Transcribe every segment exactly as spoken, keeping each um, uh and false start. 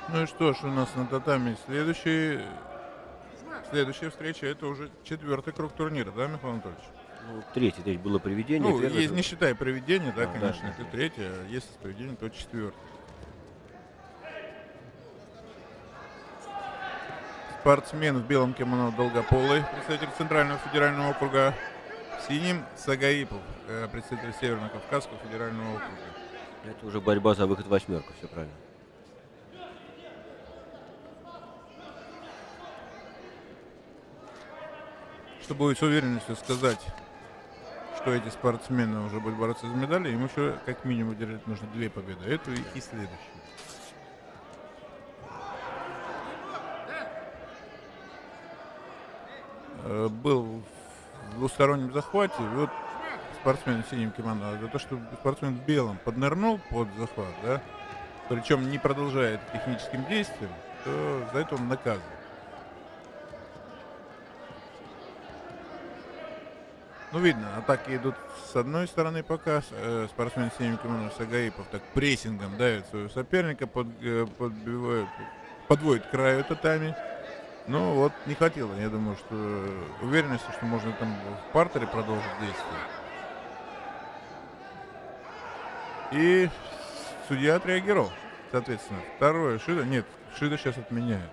Ну и что ж, у нас на татами следующий, следующая встреча, это уже четвертый круг турнира, да, Михаил Анатольевич? Ну, третий, третий было приведение. Ну, Первый есть, это... не считая приведения, да, А, да, конечно, да, это да. третье, а если с приведением, то четвертый. Спортсмен в белом кимоно Долгополый, представитель Центрального федерального округа. В синем Сагаипов, представитель Северно-Кавказского федерального округа. Это уже борьба за выход в восьмерку, все правильно. Чтобы с уверенностью сказать, что эти спортсмены уже будут бороться за медали, им еще как минимум держать нужно две победы. Эту и следующую. Был в двустороннем захвате. Вот спортсмен в синем кимоно. За то, что спортсмен в белом поднырнул под захват, да, причем не продолжает техническим действием, то за это он наказан. Ну, видно, атаки идут с одной стороны пока. Э, спортсмен в синем кимоно Сагаипов так прессингом давит своего соперника, под, э, подбивает, подводит к краю татами. Ну, вот не хватило, я думаю, что уверенности, что можно там в партере продолжить действие. И судья отреагировал, соответственно. Второе, Шида, нет, Шида сейчас отменяет.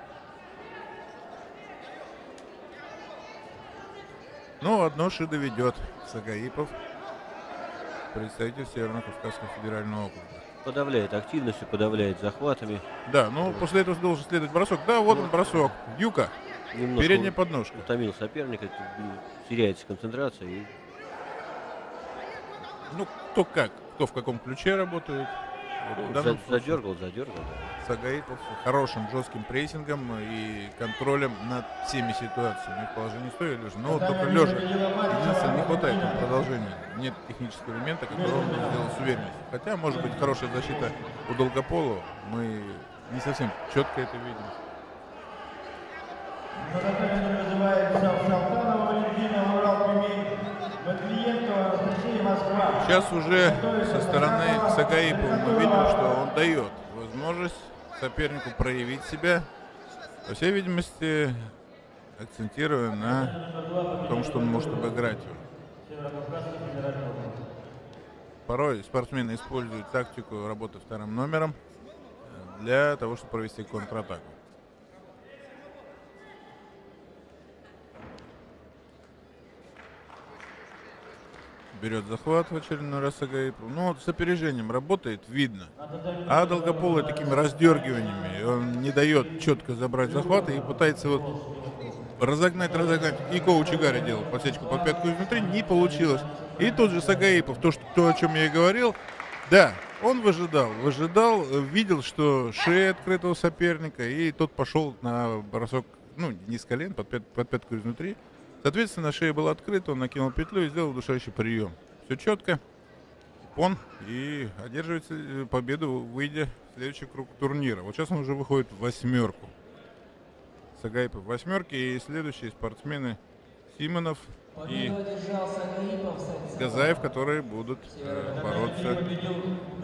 Ну, одно Шида ведет. Сагаипов, представитель Северно-Кавказского федерального округа. Подавляет активностью, подавляет захватами. Да, ну вот. После этого должен следовать бросок. Да, вот ну, он бросок. Юка. Передняя подножка. Утомил соперника, теряется концентрация. И... Ну, кто как, кто в каком ключе работает. Вот ну, за, задергал, задергал. Да. Сагаипов хорошим жестким прессингом и контролем над всеми ситуациями. В положении стоя лежа. Но вот только лежа. Единственное, не хватает там продолжения. Нет технического элемента, который он сделал с уверенностью. Хотя, может быть, хорошая защита у Долгополова. Мы не совсем четко это видим. Сейчас уже со стороны Сагаипова мы видим, что он дает возможность сопернику проявить себя. По всей видимости, акцентируя на том, что он может обыграть его. Порой спортсмены используют тактику работы вторым номером для того, чтобы провести контратаку. Берет захват в очередной раз Сагаипов. Ну, вот с опережением работает, видно. А Долгополый такими раздергиваниями, он не дает четко забрать захват и пытается вот разогнать, разогнать. И коуч Игари делал подсечку под пятку изнутри, не получилось. И тот же Сагаипов, то, что, то, о чем я и говорил, да, он выжидал, выжидал, видел, что шея открытого соперника, и тот пошел на бросок, ну, не с колен, под, пят, под пятку изнутри. Соответственно, шея была открыта, он накинул петлю и сделал удушающий прием. Все четко. Он и одерживает победу, выйдя в следующий круг турнира. Вот сейчас он уже выходит в восьмерку. Сагаипов в восьмерке, и следующие спортсмены Симонов и Газаев, которые будут э, бороться